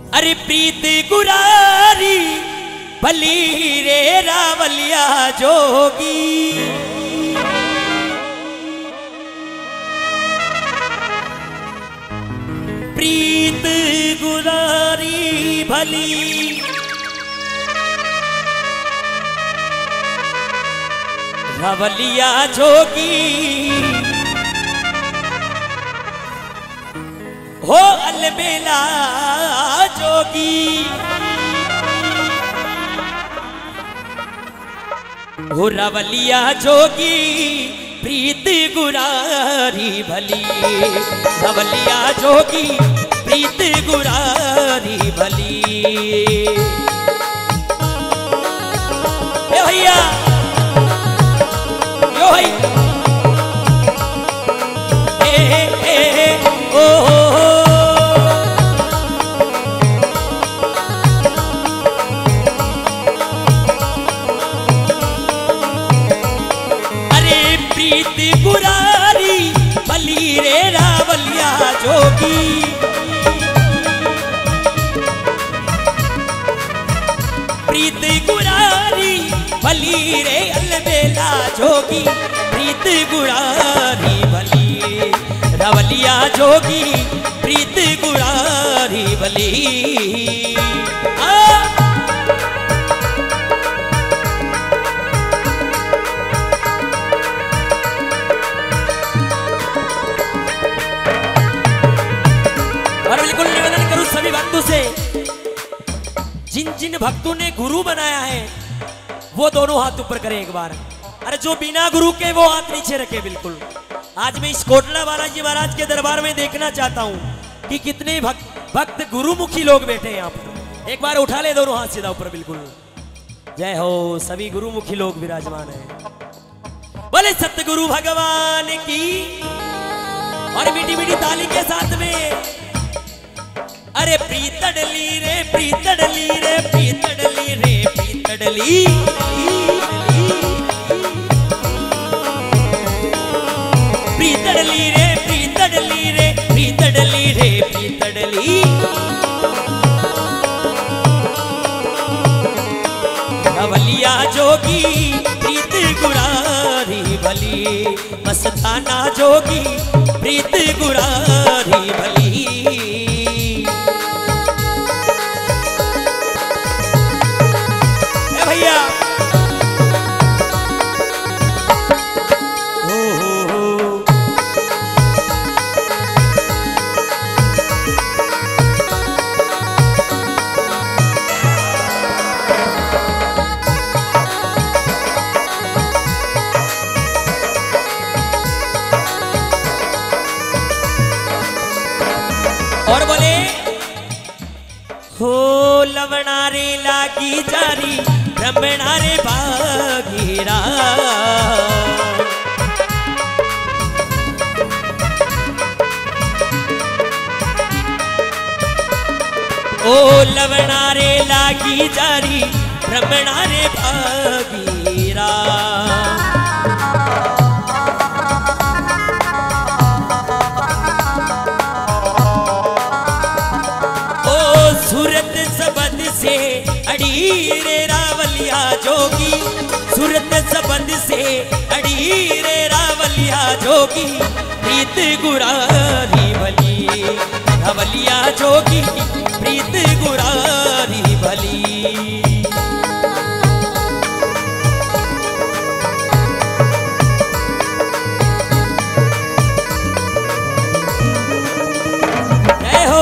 अरे प्रीत गुरारी भली रे रावलिया जोगी। प्रीत गुरारी भली रावलिया जोगी। हो अलबेला जोगी। हो रावलिया जोगी प्रीत गुरारी भली। रावलिया जोगी प्रीत गुरारी भली। ए भैया यो भाई ए ओ गुरारी भली रे रावलिया जोगी। प्रीत गुरारी भली रे अलबेला जोगी। प्रीत गुरारी भली रावलिया जोगी। प्रीत गुरारी भली। सभी भक्तों से जिन जिन भक्तों ने गुरु बनाया है वो दोनों हाथ ऊपर करें एक बार। अरे जो बिना गुरु के वो हाथ नीचे रखे। बिल्कुल आज मैं इस कोटला बालाजी महाराज के दरबार में देखना चाहता हूं कि कितने भक्त गुरुमुखी लोग बैठे हैं यहाँ पर। एक बार उठा ले दोनों हाथ सीधा ऊपर। बिल्कुल जय हो। सभी गुरुमुखी लोग विराजमान है। बोले सतगुरु भगवान की। और मीठी मीठी ताली के साथ में अरे प्रीतडली रे प्रीतडली रे प्रीतडली रे प्रीतडली। प्रीतडली रे प्रीतडली रे प्रीतडली रे प्रीतडली। रावलिया जोगी प्रीत गुरारी भली। मस्ताना जोगी प्रीत गुरारी भली। भैया और बोले हो लवणारे लागी जारी ब्रह्मणारे भागीरा। ओ लवणारे लागी जारी ब्रह्मणारे भागीरा। सूरत सबद से अड़ी रे रावलिया जोगी। सूरत सबद से अड़ी रे रावलिया जोगी। प्रीत गुरारी भली रावलिया जोगी। प्रीत गुरारी भली। जय हो।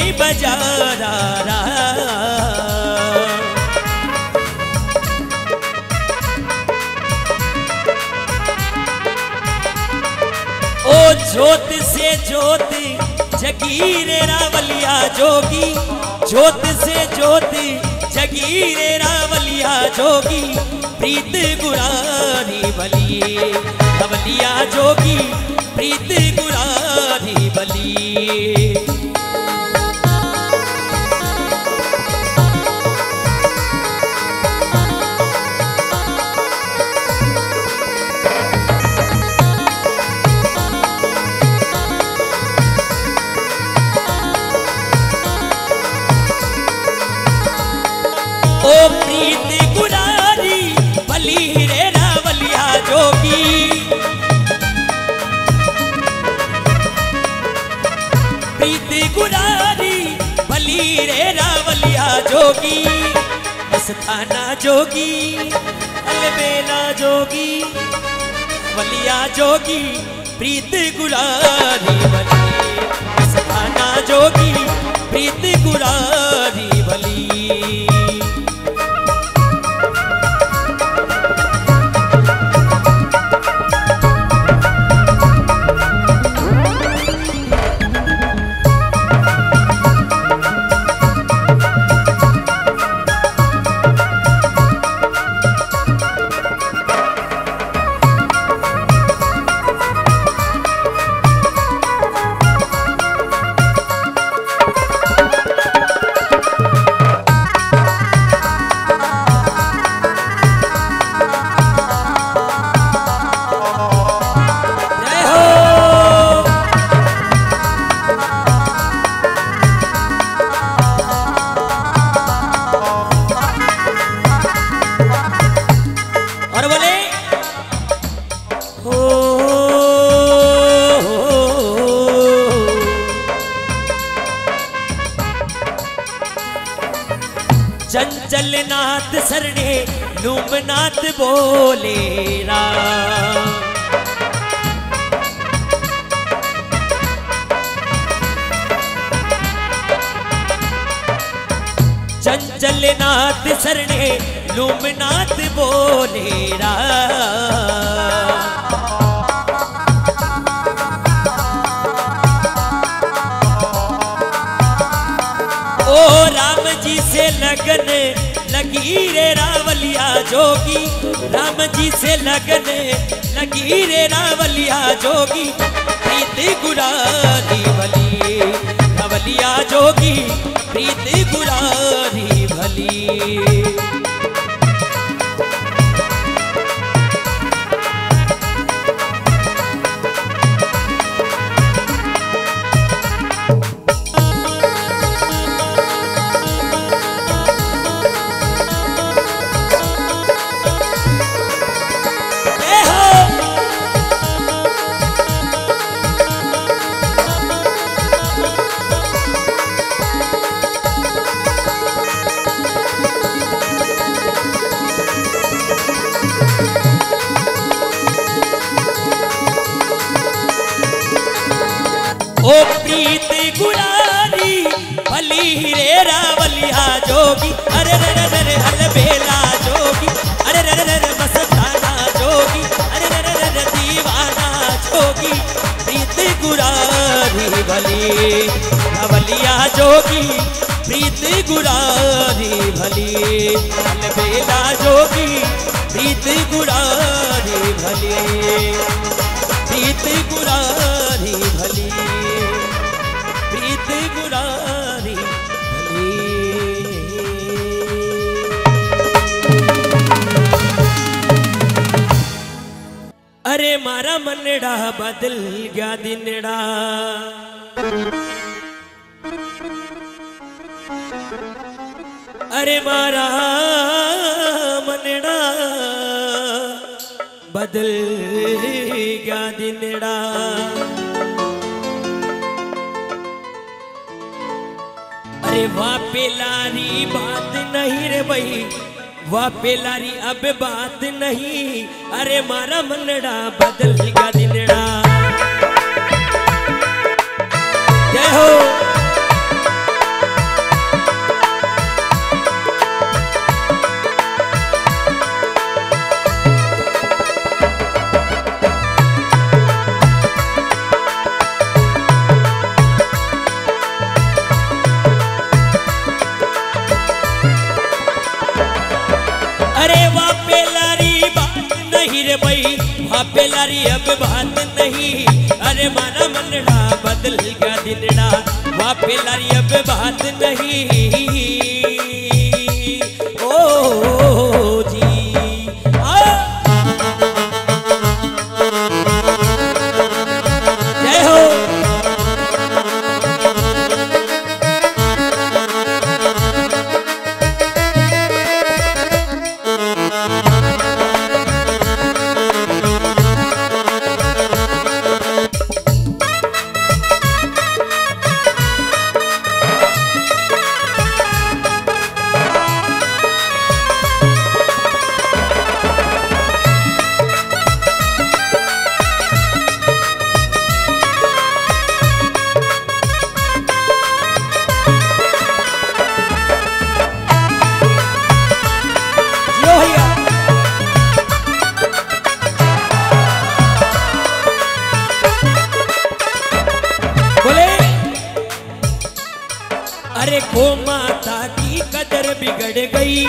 बजारा रा। ओ ज्योत से ज्योत जगीरे रावलिया जोगी, ज्योत से ज्योत जगीरे रावलिया जोगी, प्रीत गुरारी बली रावलिया जोगी, प्रीत गुरारी बली। ओ प्रीत गुरारी बली रे रावलिया जोगी, प्रीत गुरारी बली रे रावलिया जोगी, मस्ताना जोगी अलबेला जोगी, वलिया जोगी, प्रीत गुरारी बली, मस्ताना जोगी, प्रीत गुरारी बली। चंचलनाथ सरणे लूमनाथ बोले राम, चंचलनाथ सरणे लूमनाथ बोले राम। ओ राम जी से लगन लगी रे रावलिया जोगी, राम जी से लगन लगी रे रावलिया जोगी, प्रीत गुरारी भली रावलिया जोगी, प्रीत गुरारी भली। ओ प्रीत गुरारी भली रे रावलिया जोगी, अरे रे रे रे रे अलबेला जोगी, अरे रे रे रे मस्ताना जोगी, अरे रे रे रे दीवाना जोगी, प्रीत गुरारी भली रावलिया जोगी, प्रीत गुरारी भली अलबेला जोगी, प्रीत गुरारी भली, प्रीत गुरारी भली, प्रीत गुरारी भली। अरे मारा मनड़ा बदल गया दिनड़ा, अरे मारा मनड़ा बदल गया दिनड़ा, अरे वाह पेलारी बात नहीं रे भाई, वाह पेलारी अब बात नहीं, अरे मारा मनड़ा बदल गया दिनड़ा। जय हो वापे लारी अब बात नहीं, अरे मारा मनड़ा बदल गया दिनड़ा, वापे लारी अब बात नहीं। ओ जी जय हो। अरे गो माता की कदर बिगड़ गई,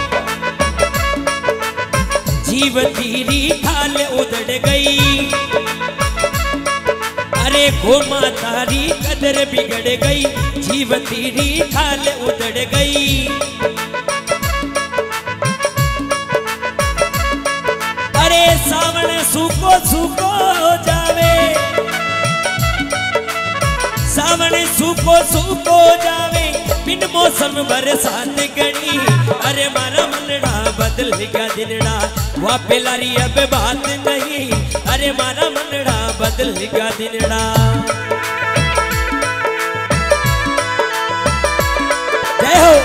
जीव तेरी खाल उधड़ गई। अरे गो माता री कदर बिगड़ गई, जीव तेरी खाल उधड़ गई। अरे सावन सूखो सूखो जावे, सावन सूखो सूखो जावे, बिन मौसम बरसात गणी। अरे मारा मनड़ा बदल गया दिनड़ा, वापे लारी अब बात नहीं, अरे मारा मनड़ा बदल गया दिनड़ा। जय हो।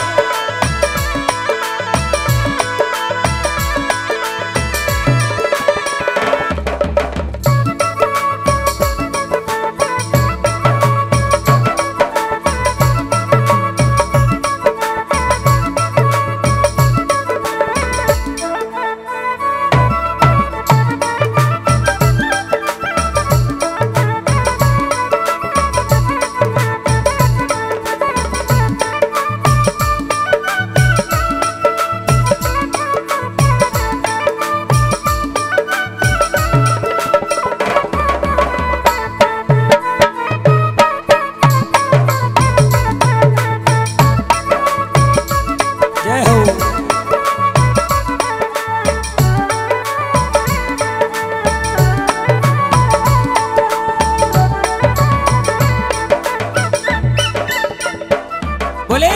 बोले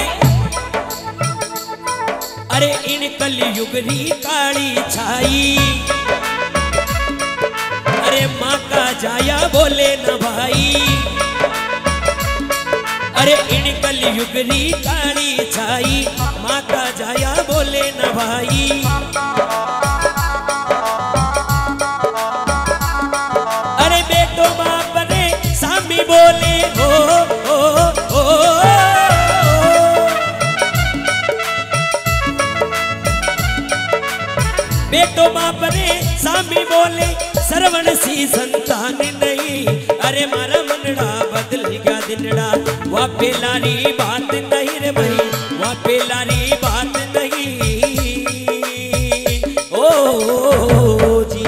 अरे इन कलयुग री काली छाई, अरे माँ का जाया बोले न भाई। अरे इन कलयुग री काली छाई, माँ का जाया बोले न भाई। अरे बेटो बाप ने सामी बोले हो, बेटो बाप ने सामी बोले, सरवण सी संतान नहीं। अरे मारा मनड़ा बदल गया दिनड़ा, वापे लारी बात नहीं रे भाई, वापे लारी बात नहीं। ओ जी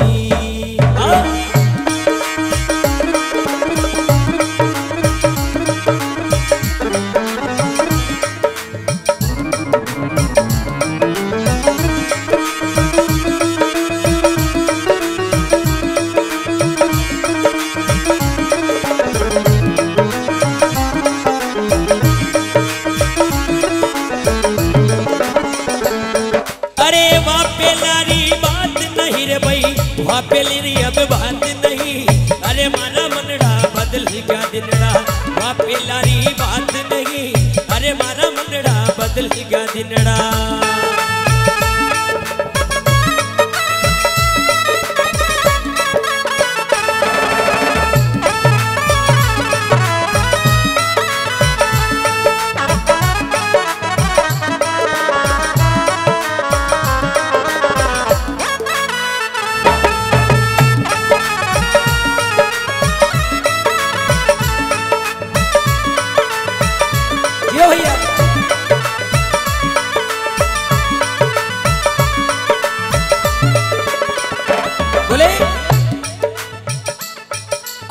वापे लारी अब बात नहीं, अरे मारा मनड़ा बदल गया दिनड़ा, वापे लारी बात नहीं, अरे मारा मनड़ा बदल गया दिनड़ा।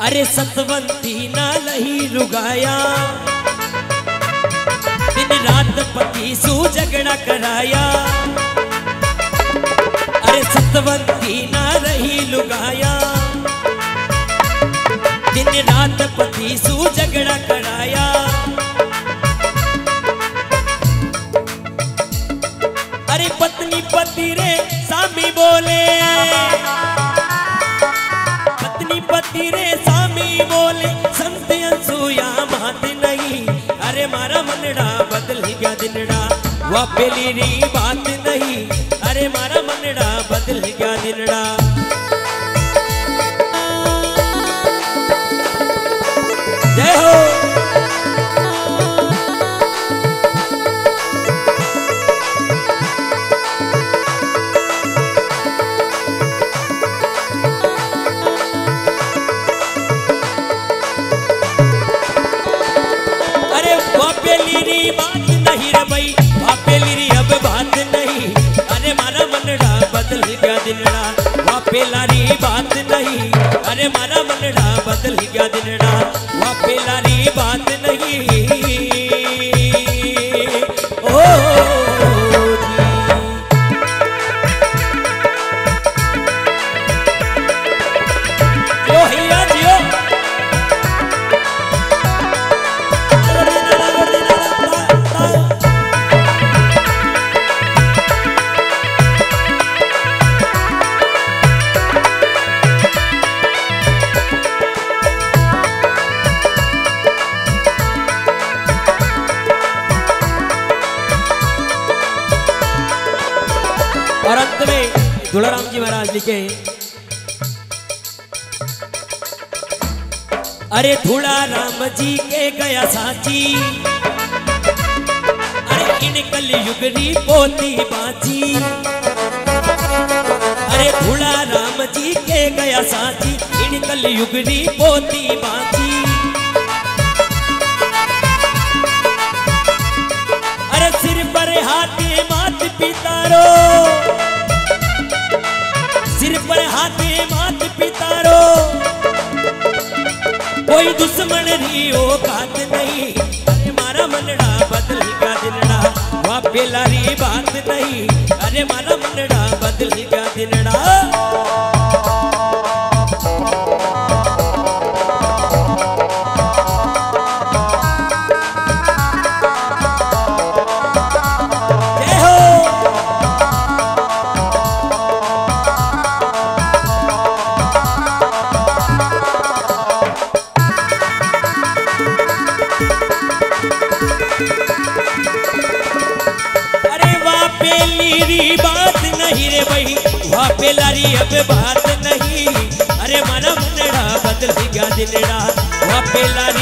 अरे सतवंती ना लही रुगाया, दिन रात पति सू झगड़ा कराया। अरे सतवंती ना रही लुगाया, दिन रात पति सू झगड़ा कराया। अरे पत्नी पति रे सामी बोले, पत्नी पति रे सामी बोले, संत अंसुया मात नहीं। अरे मारा मनड़ा बदल गया दिनड़ा, वह पहली री बात नहीं। अरे मारा मनड़ा बदल गया दिनड़ा। जय हो। अरे वापेली री बात नहीं रे भाई, वापेली री अब बात नहीं। अरे मारा मनड़ा बदल गया दिनड़ा, वापेला री बात नहीं। अरे मारा मनड़ा बदल गया दिनड़ा, वापेला री बात नहीं। ओ जी जो हिया जियो। और अंत में दुलाराम जी महाराज लिखे, अरे धूला राम जी के गया साची, अरे इन कलयुग री पोती बाची। अरे धूला राम जी के गया साची, इन कलयुग री पोती बाची। अरे सिर पर हाथी मात पितारो, सिर पर हाथे मात पितारो, कोई दुश्मन री औकात नहीं। अरे मारा मनड़ा बदल गया दिनड़ा, वापेला री बात नहीं। अरे मारा मनड़ा बदल गया दिनड़ा। जय हो। री बात नहीं रे भाई, वापेला री अब बात नहीं। अरे मारा मनड़ा बदल गया दिनड़ा, वापेला री